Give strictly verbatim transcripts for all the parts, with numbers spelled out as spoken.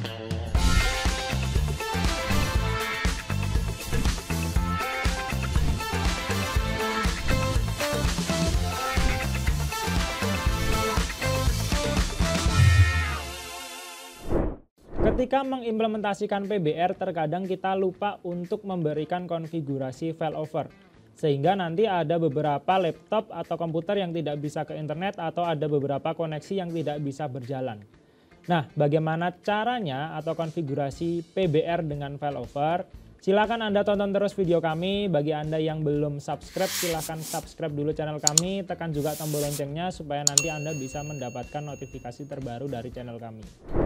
Ketika mengimplementasikan P B R, terkadang kita lupa untuk memberikan konfigurasi failover. Sehingga nanti ada beberapa laptop atau komputer yang tidak bisa ke internet atau ada beberapa koneksi yang tidak bisa berjalan. Nah, bagaimana caranya atau konfigurasi P B R dengan failover? Silakan Anda tonton terus video kami. Bagi Anda yang belum subscribe, silakan subscribe dulu channel kami. Tekan juga tombol loncengnya supaya nanti Anda bisa mendapatkan notifikasi terbaru dari channel kami.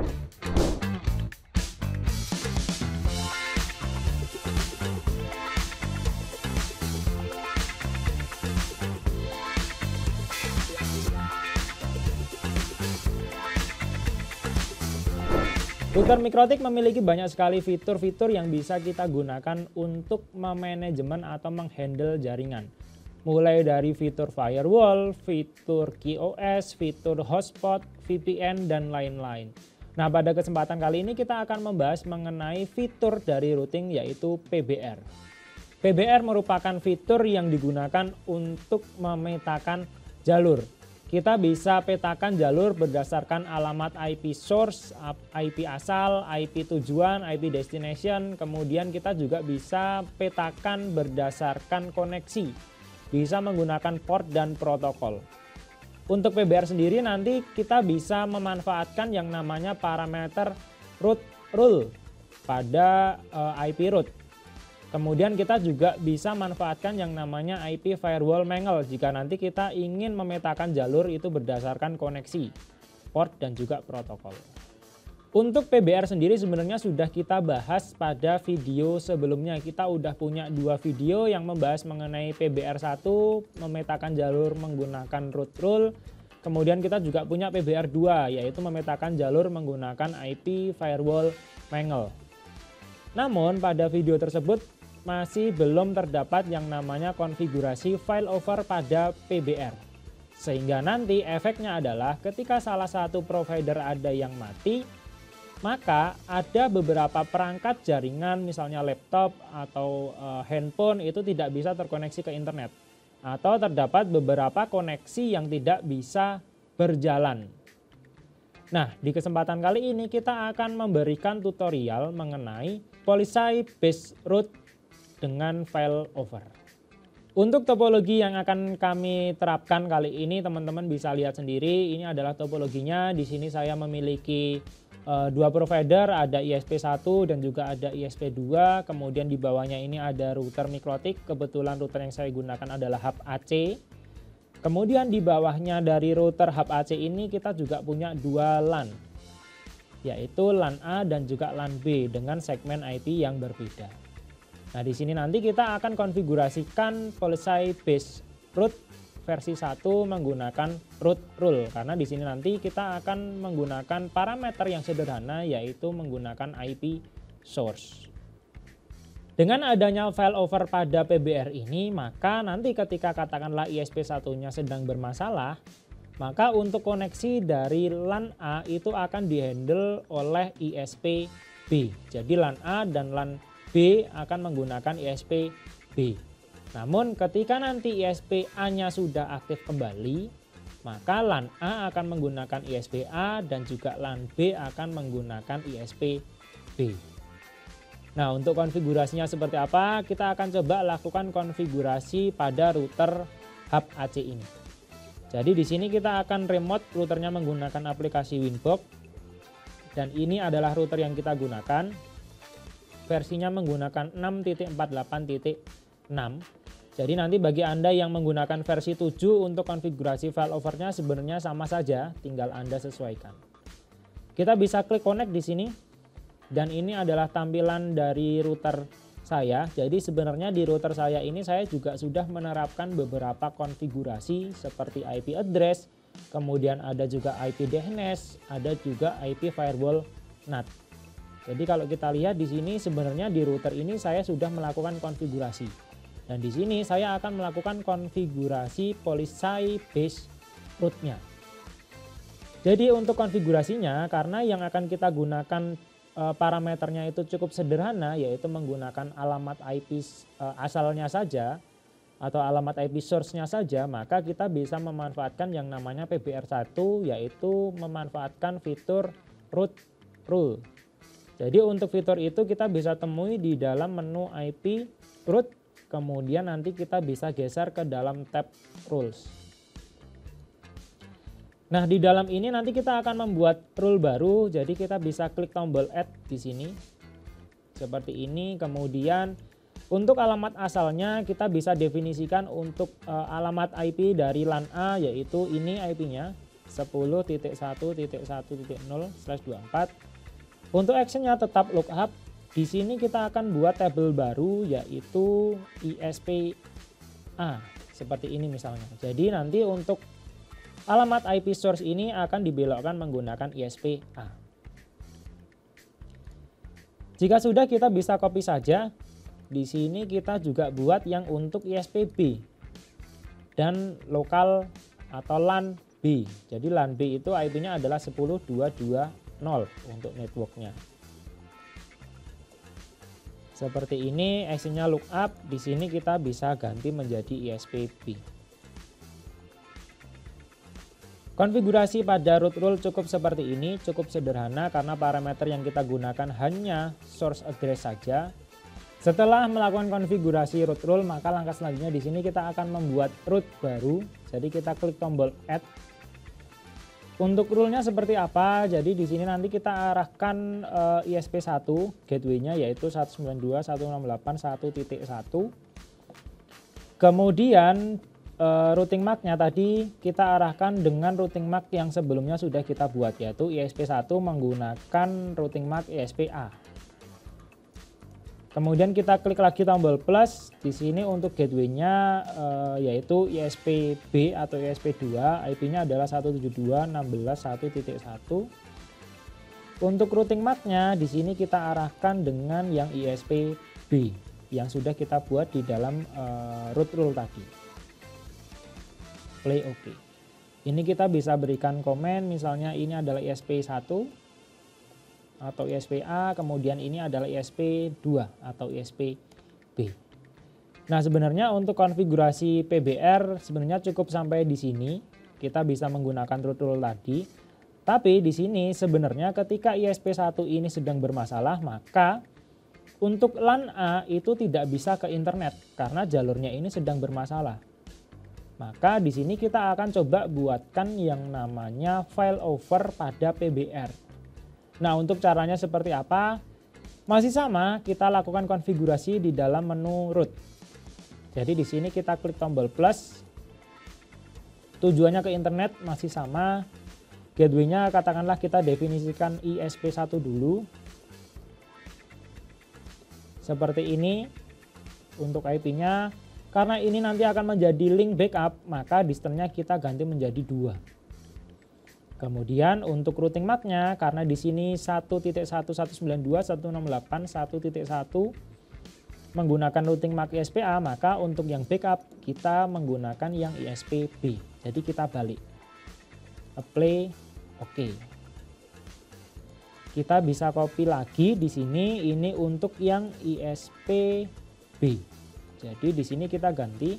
Router Mikrotik memiliki banyak sekali fitur-fitur yang bisa kita gunakan untuk memanajemen atau menghandle jaringan. Mulai dari fitur firewall, fitur Q o S, fitur hotspot, V P N, dan lain-lain. Nah, pada kesempatan kali ini kita akan membahas mengenai fitur dari routing yaitu P B R. P B R merupakan fitur yang digunakan untuk memetakan jalur. Kita bisa petakan jalur berdasarkan alamat I P source, I P asal, I P tujuan, I P destination. Kemudian kita juga bisa petakan berdasarkan koneksi. Bisa menggunakan port dan protokol. Untuk P B R sendiri nanti kita bisa memanfaatkan yang namanya parameter route rule pada uh, I P route. Kemudian kita juga bisa manfaatkan yang namanya I P firewall mangle jika nanti kita ingin memetakan jalur itu berdasarkan koneksi, port, dan juga protokol. Untuk P B R sendiri sebenarnya sudah kita bahas pada video sebelumnya. Kita udah punya dua video yang membahas mengenai P B R satu, memetakan jalur menggunakan route rule. Kemudian kita juga punya P B R dua, yaitu memetakan jalur menggunakan I P firewall mangle. Namun pada video tersebut masih belum terdapat yang namanya konfigurasi failover pada P B R. Sehingga nanti efeknya adalah ketika salah satu provider ada yang mati, maka ada beberapa perangkat jaringan misalnya laptop atau e, handphone itu tidak bisa terkoneksi ke internet. Atau terdapat beberapa koneksi yang tidak bisa berjalan. Nah, di kesempatan kali ini kita akan memberikan tutorial mengenai policy based route dengan failover. Untuk topologi yang akan kami terapkan kali ini, teman-teman bisa lihat sendiri. Ini adalah topologinya. Di sini saya memiliki uh, dua provider, ada I S P satu dan juga ada I S P dua. Kemudian di bawahnya ini ada router Mikrotik. Kebetulan router yang saya gunakan adalah hub A C. Kemudian di bawahnya dari router hub A C ini kita juga punya dua LAN, yaitu LAN A dan juga LAN B dengan segmen I P yang berbeda. Nah, di sini nanti kita akan konfigurasikan policy based route versi satu menggunakan route rule, karena di sini nanti kita akan menggunakan parameter yang sederhana yaitu menggunakan I P source. Dengan adanya failover pada P B R ini, maka nanti ketika katakanlah I S P satunya sedang bermasalah, maka untuk koneksi dari LAN A itu akan dihandle oleh I S P B. Jadi LAN A dan LAN B akan menggunakan I S P B. Namun ketika nanti I S P A-nya sudah aktif kembali, maka LAN A akan menggunakan I S P A dan juga LAN B akan menggunakan I S P B. Nah, untuk konfigurasinya seperti apa? Kita akan coba lakukan konfigurasi pada router hub A C ini. Jadi di sini kita akan remote routernya menggunakan aplikasi Winbox. Dan ini adalah router yang kita gunakan. Versinya menggunakan enam titik empat puluh delapan titik enam. Jadi nanti bagi Anda yang menggunakan versi tujuh untuk konfigurasi failovernya sebenarnya sama saja, tinggal Anda sesuaikan. Kita bisa klik connect di sini. Dan ini adalah tampilan dari router saya. Jadi sebenarnya di router saya ini saya juga sudah menerapkan beberapa konfigurasi seperti I P address, kemudian ada juga I P D N S, ada juga I P firewall N A T. Jadi kalau kita lihat di sini sebenarnya di router ini saya sudah melakukan konfigurasi. Dan di sini saya akan melakukan konfigurasi policy based route-nya. Jadi untuk konfigurasinya, karena yang akan kita gunakan parameternya itu cukup sederhana, yaitu menggunakan alamat I P asalnya saja atau alamat I P source-nya saja, maka kita bisa memanfaatkan yang namanya P B R satu, yaitu memanfaatkan fitur root rule. Jadi untuk fitur itu kita bisa temui di dalam menu I P root, kemudian nanti kita bisa geser ke dalam tab rules. Nah, di dalam ini nanti kita akan membuat rule baru, jadi kita bisa klik tombol add di sini. Seperti ini, kemudian untuk alamat asalnya kita bisa definisikan untuk uh, alamat I P dari LAN A, yaitu ini I P-nya sepuluh titik satu titik satu titik nol slash dua puluh empat. Untuk actionnya tetap lookup. Di sini kita akan buat tabel baru, yaitu I S P A seperti ini misalnya. Jadi nanti untuk alamat I P source ini akan dibelokkan menggunakan I S P A. Jika sudah, kita bisa copy saja. Di sini kita juga buat yang untuk I S P B dan lokal atau LAN B. Jadi LAN B itu I P-nya adalah sepuluh titik dua titik dua titik nol untuk networknya. Seperti ini, actionnya lookup. Di sini kita bisa ganti menjadi I S P B. Konfigurasi pada root rule cukup seperti ini, cukup sederhana karena parameter yang kita gunakan hanya source address saja. Setelah melakukan konfigurasi root rule, maka langkah selanjutnya di sini kita akan membuat root baru. Jadi kita klik tombol add. Untuk rule-nya seperti apa? Jadi di sini nanti kita arahkan uh, I S P satu gateway-nya, yaitu seratus sembilan puluh dua titik seratus enam puluh delapan titik satu titik satu. Kemudian uh, routing M A C-nya tadi kita arahkan dengan routing M A C yang sebelumnya sudah kita buat, yaitu I S P satu menggunakan routing M A C I S P A. Kemudian kita klik lagi tombol plus. Di sini untuk gateway-nya uh, yaitu I S P B atau I S P dua, I P-nya adalah seratus tujuh puluh dua titik enam belas titik satu titik satu. Untuk routing M A C-nya di sini kita arahkan dengan yang I S P B yang sudah kita buat di dalam uh, root rule tadi. Play OK. Ini kita bisa berikan komen, misalnya ini adalah I S P satu atau I S P A, kemudian ini adalah I S P dua atau I S P B. Nah, sebenarnya untuk konfigurasi P B R sebenarnya cukup sampai di sini. Kita bisa menggunakan root rule tadi. Tapi di sini sebenarnya ketika I S P satu ini sedang bermasalah, maka untuk LAN A itu tidak bisa ke internet karena jalurnya ini sedang bermasalah. Maka di sini kita akan coba buatkan yang namanya failover pada P B R. Nah, untuk caranya seperti apa? Masih sama, kita lakukan konfigurasi di dalam menu root. Jadi di sini kita klik tombol plus. Tujuannya ke internet masih sama. Gateway-nya katakanlah kita definisikan I S P satu dulu. Seperti ini untuk I P-nya. Karena ini nanti akan menjadi link backup, maka distance-nya kita ganti menjadi dua. Kemudian untuk routing M A C-nya, karena di sini satu titik satu satu sembilan dua titik satu enam delapan titik satu titik satu menggunakan routing M A C I S P A, maka untuk yang backup kita menggunakan yang I S P B. Jadi kita balik. Apply, oke. Okay. Kita bisa copy lagi di sini, ini untuk yang I S P B. Jadi di sini kita ganti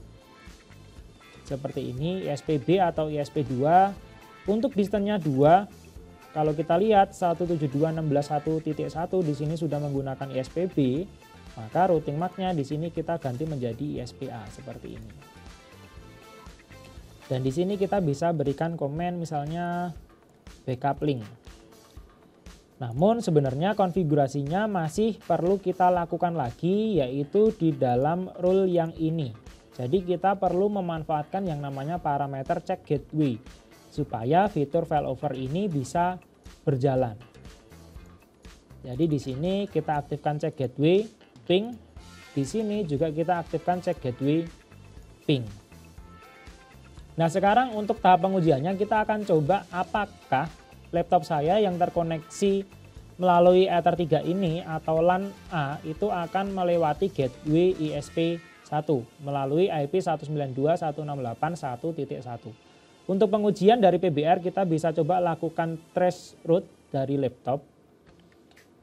seperti ini, I S P B atau I S P dua. Untuk distance-nya dua, kalau kita lihat seratus tujuh puluh dua titik enam belas titik satu titik satu di sini sudah menggunakan I S P B, maka routing M A C-nya di sini kita ganti menjadi I S P A seperti ini. Dan di sini kita bisa berikan komen misalnya backup link. Namun sebenarnya konfigurasinya masih perlu kita lakukan lagi, yaitu di dalam rule yang ini. Jadi kita perlu memanfaatkan yang namanya parameter check gateway supaya fitur failover ini bisa berjalan. Jadi di sini kita aktifkan check gateway ping. Di sini juga kita aktifkan check gateway ping. Nah, sekarang untuk tahap pengujiannya kita akan coba apakah laptop saya yang terkoneksi melalui Ether tiga ini atau LAN A itu akan melewati gateway I S P satu melalui I P seratus sembilan puluh dua titik seratus enam puluh delapan titik satu titik satu. Untuk pengujian dari P B R kita bisa coba lakukan trace route dari laptop.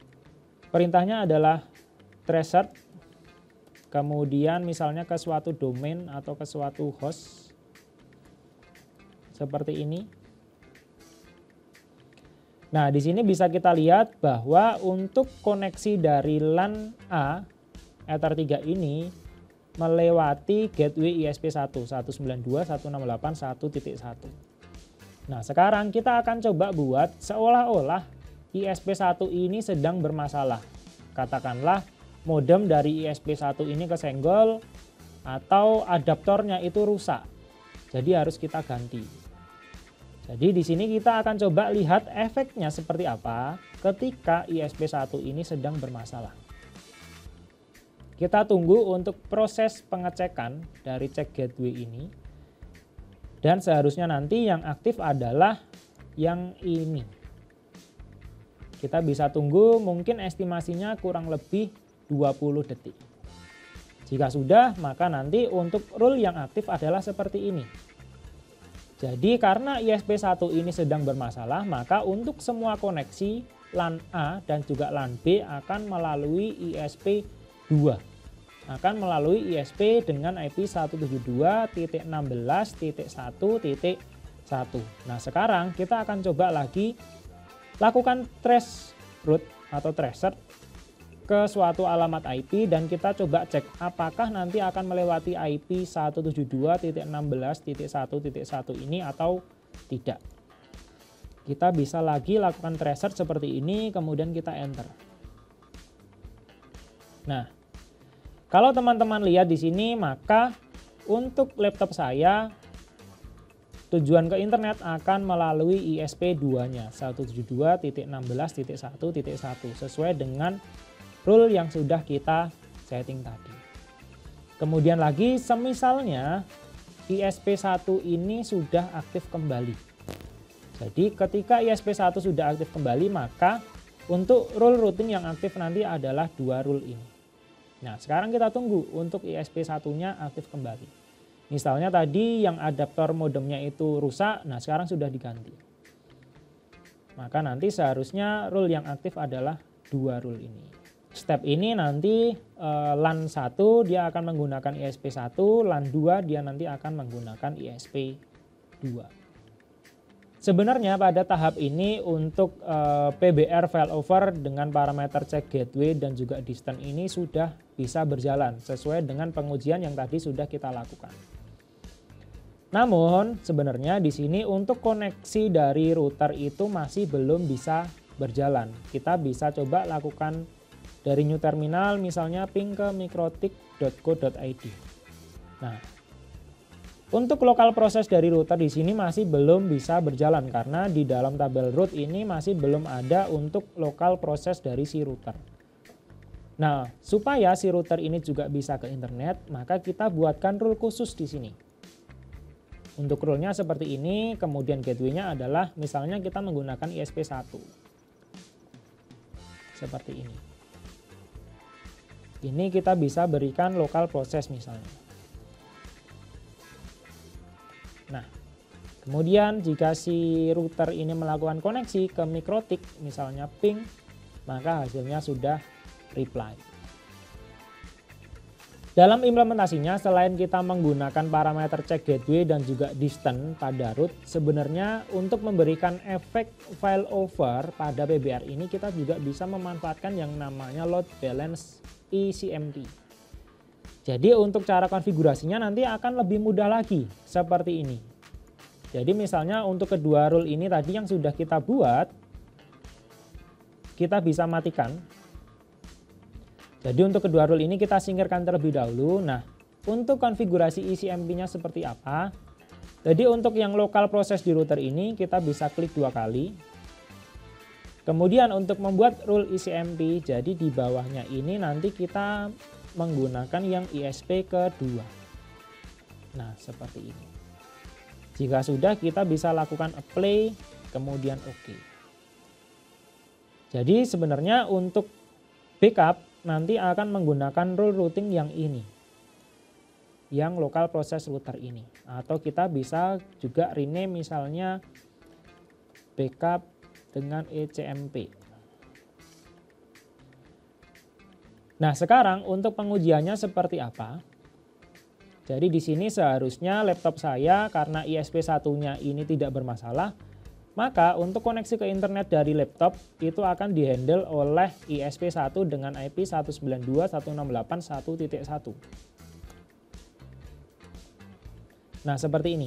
Perintahnya adalah tracer, kemudian misalnya ke suatu domain atau ke suatu host seperti ini. Nah, di sini bisa kita lihat bahwa untuk koneksi dari LAN A Ether tiga ini melewati gateway I S P satu, seratus sembilan puluh dua titik seratus enam puluh delapan titik satu titik satu. Nah, sekarang kita akan coba buat seolah-olah I S P satu ini sedang bermasalah. Katakanlah modem dari I S P satu ini kesenggol atau adaptornya itu rusak. Jadi harus kita ganti. Jadi di sini kita akan coba lihat efeknya seperti apa ketika I S P satu ini sedang bermasalah. Kita tunggu untuk proses pengecekan dari cek gateway ini. Dan seharusnya nanti yang aktif adalah yang ini. Kita bisa tunggu, mungkin estimasinya kurang lebih dua puluh detik. Jika sudah, maka nanti untuk rule yang aktif adalah seperti ini. Jadi karena I S P satu ini sedang bermasalah, maka untuk semua koneksi LAN A dan juga LAN B akan melalui I S P dua. Akan melalui I S P dengan I P seratus tujuh puluh dua titik enam belas titik satu titik satu. Nah, sekarang kita akan coba lagi lakukan trace route atau tracer ke suatu alamat I P dan kita coba cek apakah nanti akan melewati I P seratus tujuh puluh dua titik enam belas titik satu titik satu ini atau tidak. Kita bisa lagi lakukan tracer seperti ini, kemudian kita enter. Nah, kalau teman-teman lihat di sini, maka untuk laptop saya tujuan ke internet akan melalui I S P dua-nya seratus tujuh puluh dua titik enam belas titik satu titik satu sesuai dengan rule yang sudah kita setting tadi. Kemudian lagi semisalnya I S P satu ini sudah aktif kembali. Jadi ketika I S P satu sudah aktif kembali, maka untuk rule routing yang aktif nanti adalah dua rule ini. Nah, sekarang kita tunggu untuk I S P satu-nya aktif kembali. Misalnya tadi yang adaptor modemnya itu rusak, nah sekarang sudah diganti. Maka nanti seharusnya rule yang aktif adalah dua rule ini. Step ini nanti eh, LAN satu dia akan menggunakan I S P satu, LAN dua dia nanti akan menggunakan I S P dua. Sebenarnya pada tahap ini untuk eh, P B R failover dengan parameter cek gateway dan juga distance ini sudah bisa berjalan sesuai dengan pengujian yang tadi sudah kita lakukan. Namun sebenarnya di sini untuk koneksi dari router itu masih belum bisa berjalan. Kita bisa coba lakukan dari new terminal, misalnya ping ke mikrotik titik co titik i d. Nah, untuk lokal proses dari router di sini masih belum bisa berjalan karena di dalam tabel root ini masih belum ada untuk lokal proses dari si router. Nah, supaya si router ini juga bisa ke internet, maka kita buatkan rule khusus di sini. Untuk rule-nya seperti ini, kemudian gateway-nya adalah misalnya kita menggunakan I S P satu. Seperti ini. Ini kita bisa berikan lokal proses misalnya. Nah, kemudian jika si router ini melakukan koneksi ke mikrotik, misalnya ping, maka hasilnya sudah reply. Dalam implementasinya, selain kita menggunakan parameter cek gateway dan juga distance pada root, sebenarnya untuk memberikan efek failover pada P B R ini kita juga bisa memanfaatkan yang namanya load balance E C M P. Jadi untuk cara konfigurasinya nanti akan lebih mudah lagi seperti ini. Jadi misalnya untuk kedua rule ini tadi yang sudah kita buat, kita bisa matikan. Jadi untuk kedua rule ini kita singkirkan terlebih dahulu. Nah, untuk konfigurasi E C M P-nya seperti apa? Jadi untuk yang lokal proses di router ini kita bisa klik dua kali. Kemudian untuk membuat rule E C M P, jadi di bawahnya ini nanti kita menggunakan yang I S P kedua. Nah, seperti ini. Jika sudah, kita bisa lakukan apply, kemudian OK. Jadi sebenarnya untuk backup nanti akan menggunakan rule routing yang ini. Yang lokal proses router ini. Atau kita bisa juga rename misalnya backup dengan E C M P. Nah, sekarang untuk pengujiannya seperti apa? Jadi di sini seharusnya laptop saya karena I S P satu-nya ini tidak bermasalah, maka untuk koneksi ke internet dari laptop itu akan dihandle oleh I S P satu dengan I P satu sembilan dua dot satu enam delapan dot satu titik satu. Nah, seperti ini.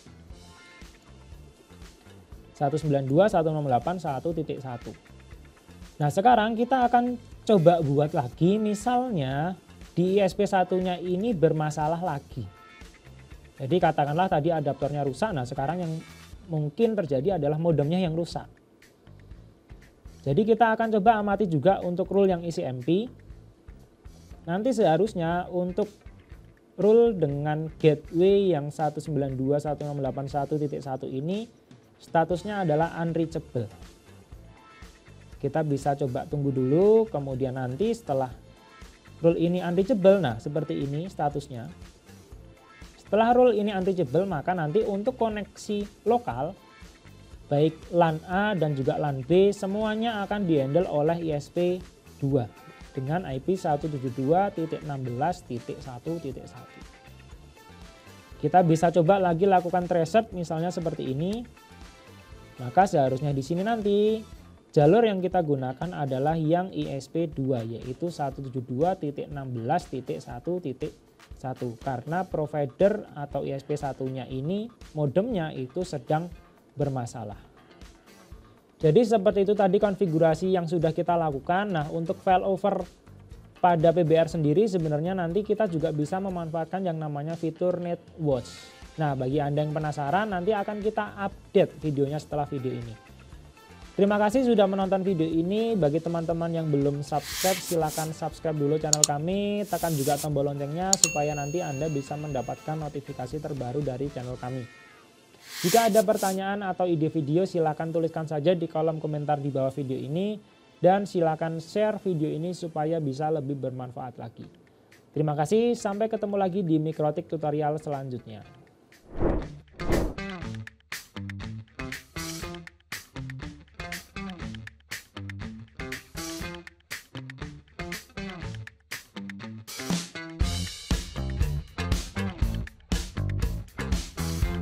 satu sembilan dua dot satu enam delapan dot satu titik satu. Nah, sekarang kita akan coba buat lagi, misalnya di I S P satu-nya ini bermasalah lagi. Jadi katakanlah tadi adaptornya rusak, nah sekarang yang mungkin terjadi adalah modemnya yang rusak. Jadi kita akan coba amati juga untuk rule yang isi M P. Nanti seharusnya untuk rule dengan gateway yang satu sembilan dua dot satu enam delapan dot satu titik satu ini statusnya adalah unreachable. Kita bisa coba tunggu dulu, kemudian nanti setelah rule ini unreachable, nah seperti ini statusnya. Setelah rule ini unreachable, maka nanti untuk koneksi lokal, baik LAN A dan juga LAN B, semuanya akan dihandle oleh I S P dua dengan I P satu tujuh dua dot enam belas titik satu titik satu. Kita bisa coba lagi lakukan traceroute misalnya seperti ini. Maka seharusnya di sini nanti jalur yang kita gunakan adalah yang I S P dua, yaitu satu tujuh dua titik enam belas titik satu titik satu, karena provider atau I S P satu-nya ini modemnya itu sedang bermasalah. Jadi seperti itu tadi konfigurasi yang sudah kita lakukan. Nah, untuk failover pada P B R sendiri sebenarnya nanti kita juga bisa memanfaatkan yang namanya fitur NetWatch. Nah, bagi Anda yang penasaran, nanti akan kita update videonya setelah video ini. Terima kasih sudah menonton video ini. Bagi teman-teman yang belum subscribe, silahkan subscribe dulu channel kami. Tekan juga tombol loncengnya supaya nanti Anda bisa mendapatkan notifikasi terbaru dari channel kami. Jika ada pertanyaan atau ide video, silahkan tuliskan saja di kolom komentar di bawah video ini. Dan silahkan share video ini supaya bisa lebih bermanfaat lagi. Terima kasih, sampai ketemu lagi di Mikrotik tutorial selanjutnya.